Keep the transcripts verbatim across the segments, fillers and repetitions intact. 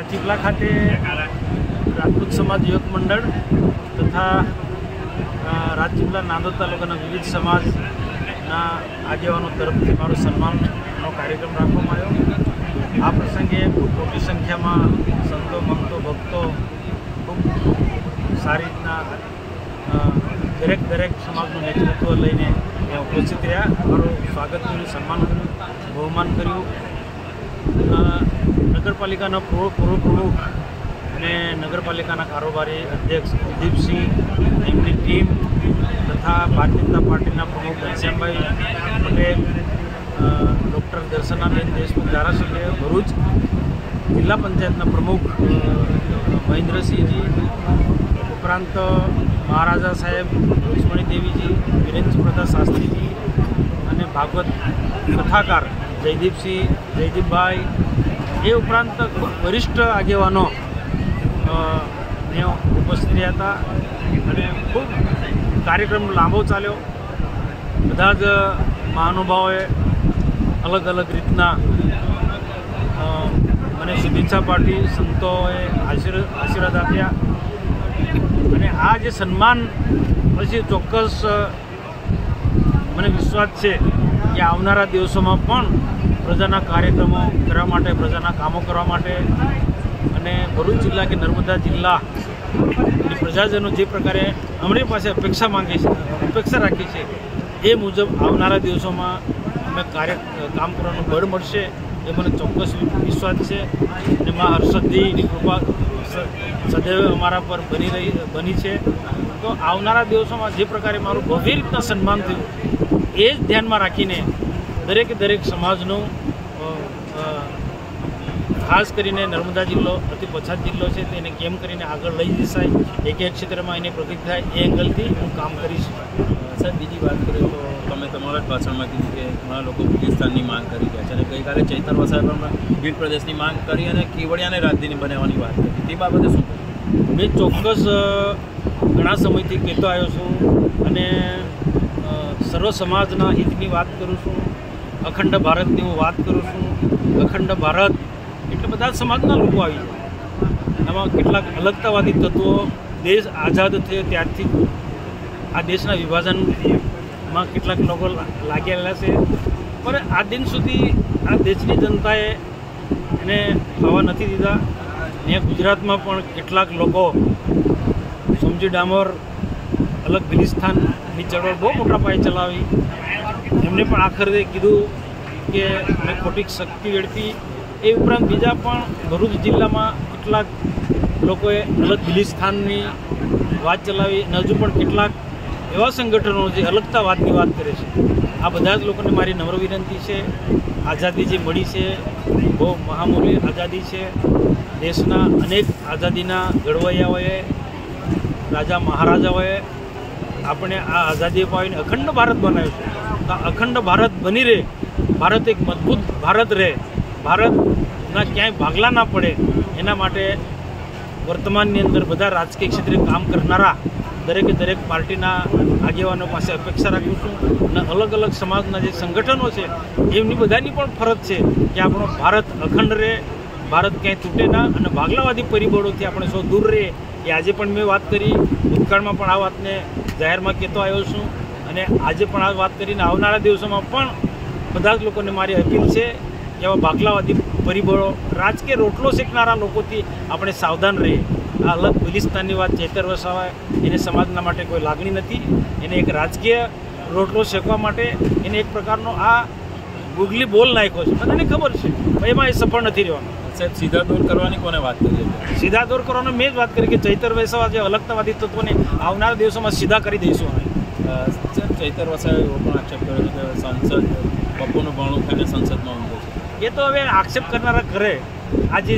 રાજપીપળા ખાતે રાજપૂત સમાજ યુવક મંડળ તથા રાજપીપળા નાંદોદ તાલુકાના વિવિધ સમાજના આગેવાનો તરફથી મારો સન્માનનો કાર્યક્રમ રાખવામાં આવ્યો। આ પ્રસંગે ખૂબ મોટી સંખ્યામાં સંતો મંતો ભક્તો ખૂબ સારી રીતના દરેક દરેક સમાજનું નેતૃત્વ લઈને ત્યાં ઉપસ્થિત રહ્યા, મારું સ્વાગત કર્યું, સન્માન કર્યું, બહુમાન કર્યું। નગરપાલિકાના પૂર્વ પૂર્વ પ્રમુખ અને નગરપાલિકાના કારોબારી અધ્યક્ષ કુલદીપસિંહ, એમની ટીમ તથા ભારતીય જનતા પાર્ટીના પ્રમુખ ઘનશ્યામભાઈ પટેલ, ડૉક્ટર દર્શનાબેન દેશમુખ ધારાસભ્ય ભરૂચ, જિલ્લા પંચાયતના પ્રમુખ મહેન્દ્રસિંહજી, ઉપરાંત મહારાજા સાહેબ રુક્ષ્મણી દેવીજી, વિરેન્દ્ર પ્રતાપ શાસ્ત્રીજી અને ભાગવત કથાકાર જયદીપસિંહ જયદીપભાઈ, એ ઉપરાંત ખૂબ વરિષ્ઠ આગેવાનો ને ઉપસ્થિત રહ્યા હતા અને ખૂબ કાર્યક્રમ લાંબો ચાલ્યો। બધા જ મહાનુભાવોએ અલગ અલગ રીતના મને શુભેચ્છા પાઠવી, સંતોએ આશીર્વાદ આપ્યા અને આ જે સન્માન પછી ચોક્કસ મને વિશ્વાસ છે કે આવનારા દિવસોમાં પણ પ્રજાના કાર્યક્રમો કરવા માટે, પ્રજાના કામો કરવા માટે અને ભરૂચ જિલ્લા કે નર્મદા જિલ્લા પ્રજાજનો જે પ્રકારે અમારી પાસે અપેક્ષા માંગે છે, અપેક્ષા રાખી છે, એ મુજબ આવનારા દિવસોમાં અમે કાર્ય કામ કરવાનું બળ મળશે એ મને ચોક્કસ વિશ્વાસ છે અને મા હરસદ્ધીની કૃપા સદૈવ અમારા પર બની રહી બની છે। તો આવનારા દિવસોમાં જે પ્રકારે મારું ભવ્ય રીતના સન્માન થયું એ જ ધ્યાનમાં રાખીને દરેકે દરેક સમાજનું, ખાસ કરીને નર્મદા જિલ્લો અતિ પછાત જિલ્લો છે તેને કેમ કરીને આગળ લઈ જશાય, એક એક ક્ષેત્રમાં એની પ્રગતિ થાય એ એંગલથી હું કામ કરીશ। સાહેબ, બીજી વાત કરીએ તો તમે તમારા જ ભાષણમાં કીધું કે ઘણા લોકો ભીલસ્થાનની માંગ કરી રહ્યા છે અને ગઈકાલે ચૈતર વસાવે પણ ભીલ પ્રદેશની માંગ કરી અને કેવડિયાને રાજધાની બનાવવાની વાત કરી, તે બાબતે શું? મેં ચોક્કસ ઘણા સમયથી કહેતો આવ્યો છું અને સર્વ સમાજના હિતની વાત કરું છું, અખંડ ભારતની હું વાત કરું છું। અખંડ ભારત એટલે બધા સમાજના લોકો આવી જાય, એમાં કેટલાક અલગતાવાદી તત્વો દેશ આઝાદ થયો ત્યારથી આ દેશના વિભાજનમાં કેટલાક લોકો લાગેલા છે, પણ આ દિન સુધી આ દેશની જનતાએ એને થવા નથી દીધા। અહીંયા ગુજરાતમાં પણ કેટલાક લોકો સમજી ડામોર અલગ ભીલિસ્તાનની ચળવળ બહુ મોટા પાયે ચલાવી, એમને પણ આખરે કીધું કે મેં ખોટી શક્તિ વેડફી। એ ઉપરાંત બીજા પણ ભરૂચ જિલ્લામાં કેટલાક લોકોએ અલગ ભીલિસ્તાનની વાત ચલાવી અને હજુ પણ કેટલાક એવા સંગઠનો જે અલગતાવાદની વાત કરે છે। આ બધા જ લોકોને મારી નમ્ર વિનંતી છે, આઝાદી જે મળી છે બહુ મહામૂલ્ય આઝાદી છે, દેશના અનેક આઝાદીના ઘડવૈયાઓએ, રાજા મહારાજાઓએ આપણે આ આઝાદી અપાવીને અખંડ ભારત બનાવ્યું છે। તો અખંડ ભારત બની રહે, ભારત એક મજબૂત ભારત રહે, ભારતના ક્યાંય ભાગલા ના પડે એના માટે વર્તમાનની અંદર બધા રાજકીય ક્ષેત્રે કામ કરનારા દરેકે દરેક પાર્ટીના આગેવાનો પાસે અપેક્ષા રાખું છું અને અલગ અલગ સમાજના જે સંગઠનો છે એમની બધાની પણ ફરજ છે કે આપણો ભારત અખંડ રહે, ભારત ક્યાંય તૂટે ના અને ભાગલાવાદી પરિબળોથી આપણે સૌ દૂર રહીએ। એ આજે પણ મેં વાત કરી, ભૂતકાળમાં પણ આ વાતને જાહેરમાં કહેતો આવ્યો છું અને આજે પણ આ વાત કરીને આવનારા દિવસોમાં પણ બધા જ લોકોને મારી અપીલ છે કે આવા ભાગલાવાદી પરિબળો, રાજકીય રોટલો શેકનારા લોકોથી આપણે સાવધાન રહીએ। આ અલગ ભીલિસ્તાનની વાત ચૈતર વસાવા એને સમાજના માટે કોઈ લાગણી નથી, એને એક રાજકીય રોટલો શેકવા માટે એને એક પ્રકારનો આ ગુગલી બોલ નાખ્યો છે, બધાને ખબર છે, એમાં એ સફળ નથી રહેવાનો। સાહેબ, સીધા દૂર કરવાની કોને વાત કરી? સીધા દૂર કરવાનો મેં જ વાત કરી કે ચૈતર વસાવા જે અલગતાવાદી તત્વોને આવનારા દિવસોમાં સીધા કરી દઈશું અમે। ચૈતર વસાવે એવો પણ આક્ષેપ કર્યો છે કે સંસદ બપોરનું ભાણું ખાઈને સંસદમાં ઊંઘે છે। એ તો હવે આક્ષેપ કરનારા કરે, આજે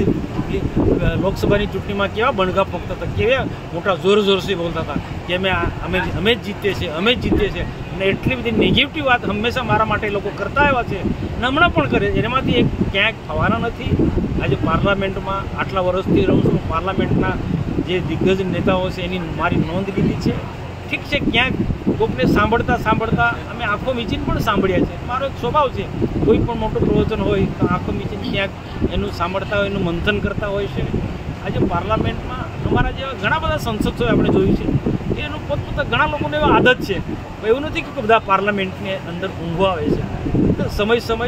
લોકસભાની ચૂંટણીમાં કેવા બણગા ફોકતા હતા, કેવા મોટા જોર જોરથી બોલતા હતા કે અમે અમે અમે જ જીતીએ છીએ, અમે જ જીતીએ છીએ અને એટલી બધી નેગેટિવ વાત હંમેશા મારા માટે લોકો કરતા આવ્યા છે અને હમણાં પણ કરે છે, એમાંથી એક ક્યાંક થવાના નથી। આજે પાર્લામેન્ટમાં આટલા વર્ષથી રહું છું, પાર્લામેન્ટના જે દિગ્ગજ નેતાઓ છે એની મારી નોંધ લીધી છે। ઠીક છે, ક્યાંક કોકને સાંભળતા સાંભળતા અમે આંખો મીચીને પણ સાંભળ્યા છે. મારો એક સ્વભાવ છે, કોઈ પણ મોટું પ્રવચન હોય તો આંખો મીચીને ક્યાંક એનું સાંભળતા હોય, એનું મંથન કરતા હોય છે. આજે પાર્લામેન્ટમાં અમારા જેવા ઘણા બધા સંસદોએ આપણે જોયું છે, એનું પોતપોતા ઘણા લોકોને એવા આદત છે. એવું નથી કે બધા પાર્લામેન્ટની અંદર ઊંઘવા આવે છે. તો સમય સમય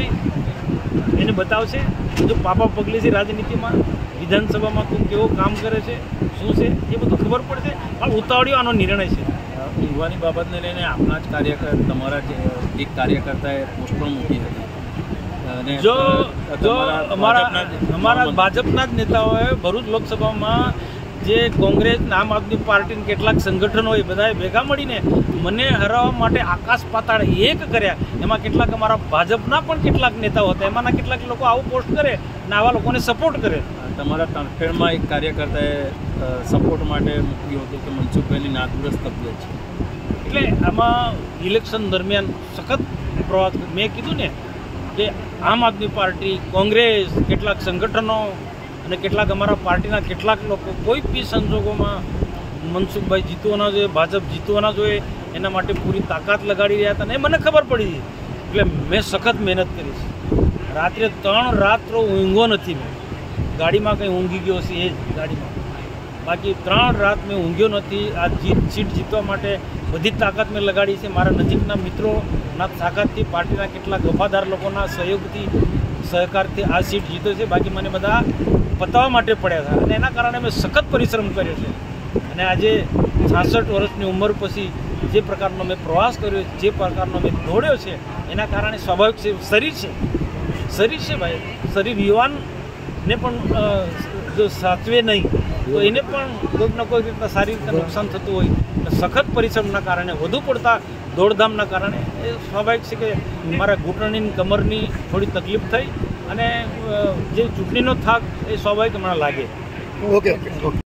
એને બતાવશે જો પાપા પગલે છે રાજનીતિમાં, વિધાનસભામાં તું કેવો કામ કરે છે, શું છે એ બધું ખબર પડશે. પણ ઉતાવળિયો આનો નિર્ણય છે. ઊંઘવાની બાબતને લઈને આપણા જ કાર્યકર, તમારા જે એક કાર્યકર્તાએ પોસ્ટ પણ મૂકી હતી. અને જો જો અમારા ભાજપના અમારા ભાજપના જ નેતાઓએ ભરૂચ લોકસભામાં જે કોંગ્રેસ, આમ આદમી પાર્ટી કેટલાક સંગઠનો એ બધાએ ભેગા મળીને મને હરાવવા માટે આકાશ પાતાળ એક કર્યા. એમાં કેટલાક અમારા ભાજપના પણ કેટલાક નેતાઓ હતા, એમાંના કેટલાક લોકો આવું પોસ્ટ કરે અને આવા લોકોને સપોર્ટ કરે. તમારા તરફેણમાં એક કાર્યકર્તાએ સપોર્ટ માટે મૂક્યું હતું કે મનસુખભાઈની નાદુરસ્ત તબિયત છે. એટલે આમાં ઇલેક્શન દરમિયાન સખત પ્રવાસ, મેં કીધું ને કે આમ આદમી પાર્ટી, કોંગ્રેસ, કેટલાક સંગઠનો અને કેટલાક અમારા પાર્ટીના કેટલાક લોકો કોઈ બી સંજોગોમાં મનસુખભાઈ જીતવાના જોઈએ, ભાજપ જીતવાના જોઈએ, એના માટે પૂરી તાકાત લગાડી રહ્યા હતા. અને એ મને ખબર પડી હતી, એટલે મેં સખત મહેનત કરી છે. રાત્રે ત્રણ રાત્રો ઊંઘો નથી. મેં ગાડીમાં કંઈ ઊંઘી ગયો છે એ જ ગાડીમાં, બાકી ત્રણ રાત મેં ઊંઘ્યો નથી. આ જીત સીટ જીતવા માટે બધી જ તાકાત મેં લગાડી છે. મારા નજીકના મિત્રોના તાકાતથી, પાર્ટીના કેટલાક વફાદાર લોકોના સહયોગથી, સહકારથી આ સીટ જીતો છે. બાકી મને બધા પતાવવા માટે પડ્યા હતા અને એના કારણે મેં સખત પરિશ્રમ કર્યો છે. અને આજે છાસઠ વર્ષની ઉંમર પછી જે પ્રકારનો મેં પ્રવાસ કર્યો, જે પ્રકારનો મેં દોડ્યો છે, એના કારણે સ્વાભાવિક છે શરીર છે શરીર છે ભાઈ. શરીર યુવાનને પણ જો સાચવે નહીં તો એને પણ કોઈક ને કોઈક રીતના સારી રીતે નુકસાન થતું હોય. અને સખત પરિશ્રમના કારણે, વધુ પડતા દોડધામના કારણે એ સ્વાભાવિક છે કે મારા ઘૂંટણની, કમરની થોડી તકલીફ થઈ અને જે ચૂંટણીનો થાક એ સ્વાભાવિક હમણાં લાગે. Okay okay okay